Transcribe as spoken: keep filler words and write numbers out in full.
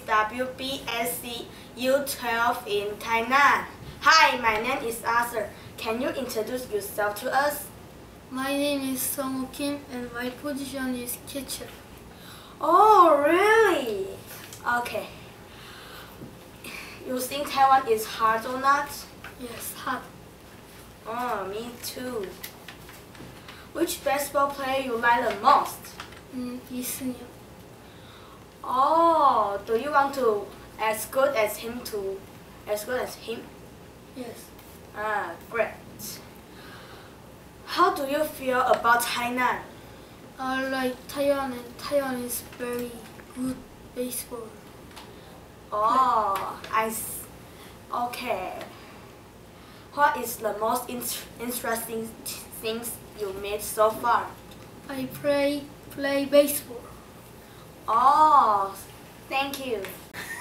W B S C U twelve in Tainan. Hi, my name is Arthur. Can you introduce yourself to us? My name is Song Kim and my position is catcher. Oh, really? Okay. You think Taiwan is hard or not? Yes, hard. Oh, me too. Which basketball player you like the most? Mm, Lee Seung-yeon. Oh, do you want to as good as him to as good as him? Yes. Ah, great. How do you feel about Tainan? I like Taiwan and Taiwan is very good baseball. Oh, I s okay. What is the most in interesting things you made so far? I play play baseball. Oh, thank you.